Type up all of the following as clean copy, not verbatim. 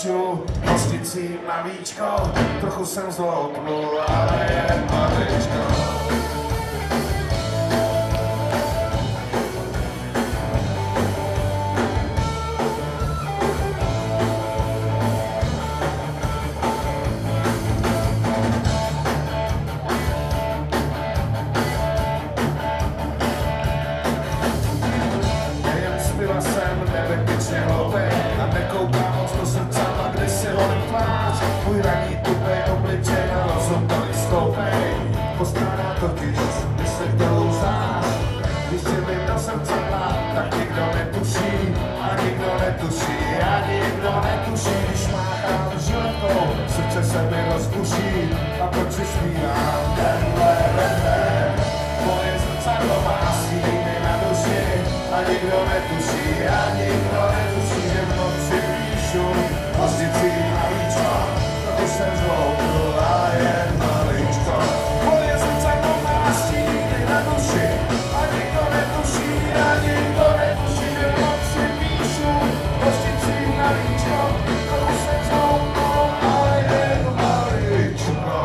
píšu hostici na víčko, trochu jsem zloupnul, ale jen maličko. A proč si zpívám tenhle refrén? Moje zrcadlo má stíny na duši a nikdo netuší, že v noci píšu hostici na víčko, trochu jsem zloupnul, ale jen maličko. Moje zrcadlo má stíny na duši a nikdo netuší, že v noci píšu hostici na víčko, trochu jsem zloupnul, ale jen maličko.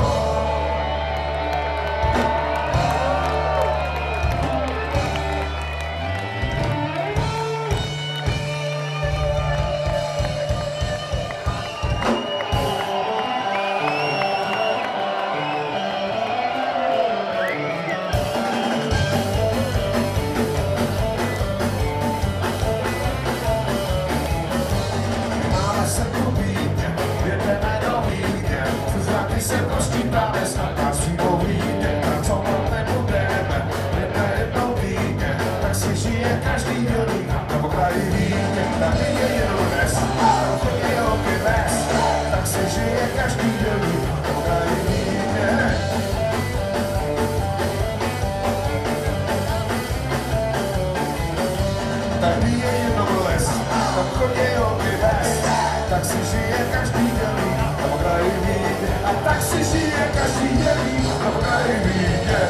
Tak si žije každý dělí na pokraji víně. A tak si žije každý dělí na pokraji víně.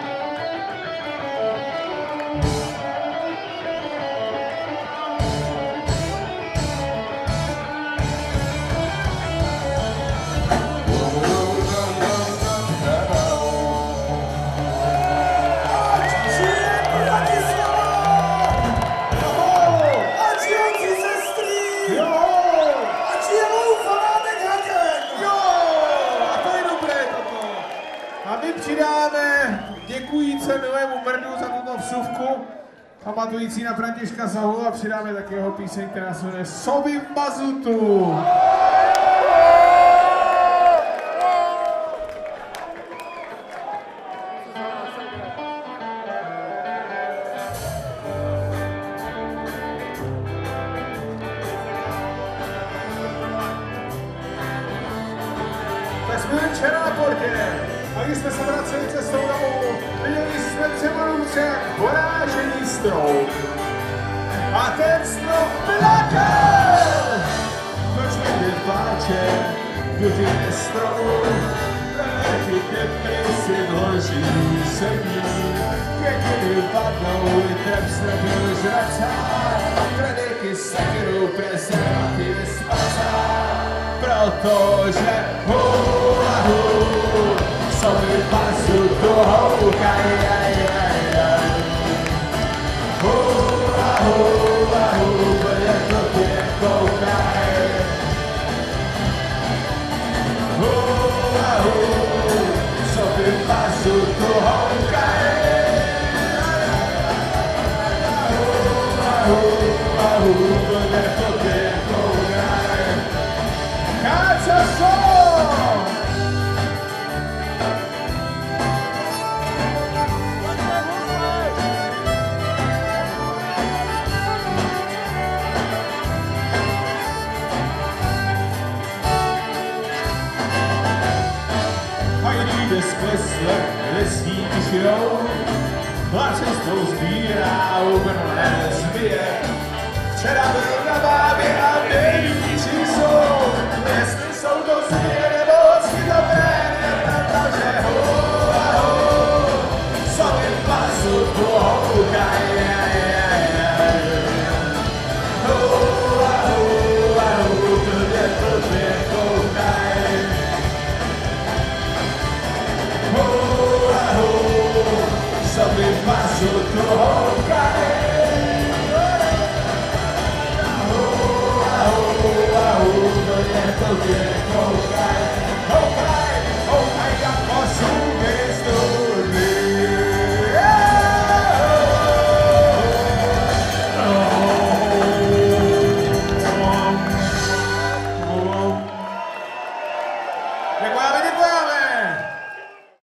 Přidáme děkujíce milému Mrdu za tuto vsuvku, pamatující na Františka Sahu, a přidáme také jeho píseň, která se jmenuje Soby v mazutu. Tak jsme včera na portě. A když jsme se vraceli cestou domů, viděli jsme třeba ruce jak porážený strom. A ten strom plakal! Proč někde pláče, dužiny stromu, lehky tepny si vloží sedí. Květiny padnou, trepsne byl žracá, tradiky sekiru prezervativy spacá. Protože hula hula, soby mazutu houkaj, hula hula hula, jak to tě koukaj. Hula hula, soby mazutu houkaj. Hula hula hula, jak to tě koukaj. Káča Show! Sklesle lesní širou, a cestou sbírá umrlé zvěře. Včera byl na bábě a nejvící jsou, jestli jsou to zvěře nebo schizofrénie, protože hula hula, soby v mazutu houkaj. Hula hula hula, Děkujeme, děkujeme!